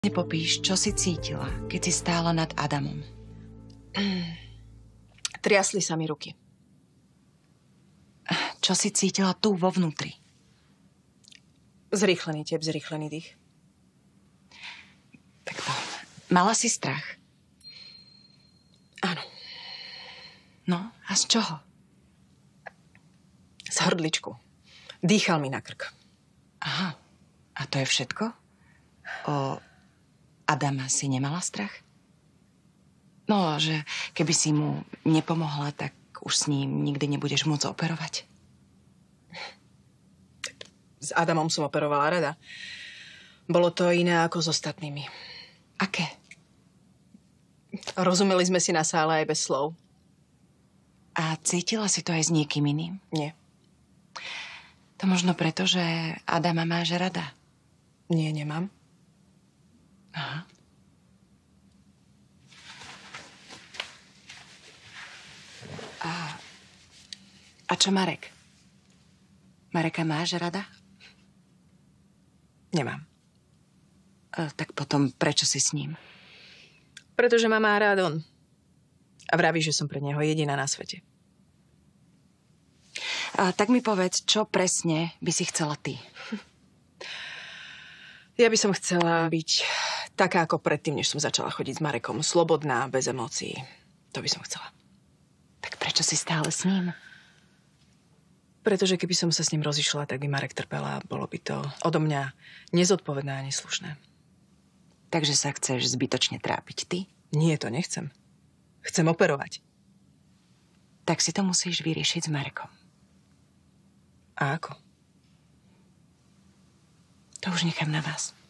Nepopíš, čo si cítila, keď si stála nad Adamom. Triasli sa mi ruky. Čo si cítila tu vo vnútri. Zrýchlený tep, zrýchlený dých. Takto. Mala si strach? Áno. No, a z čoho? Z hrdličku. Dýchal mi na krk. Aha. A to je všetko? O Adama si nemala strach? No, že keby si mu nepomohla, tak už s ním nikdy nebudeš môcť operovať. S Adamom som operovala rada. Bolo to iné ako s ostatnými. Aké? Rozumeli sme si na sále aj bez slov. A cítila si to aj s niekým iným? Nie. To možno preto, že Adama máš rada. Nie, nemám. Aha. A čo Marek? Mareka máš rada? Nemám. Tak potom prečo si s ním? Pretože ma má rád on. A vraví, že som pre neho jediná na svete. Tak mi povedz, čo presne by si chcela ty? Ja by som chcela byť taká ako predtým, než som začala chodiť s Marekom. Slobodná, bez emócií. To by som chcela. Tak prečo si stále s ním? Pretože keby som sa s ním rozišla, tak by Marek trpela. Bolo by to odo mňa nezodpovedné a neslušné. Takže sa chceš zbytočne trápiť ty? Nie, to nechcem. Chcem operovať. Tak si to musíš vyriešiť s Marekom. A ako? To už nechám na vás.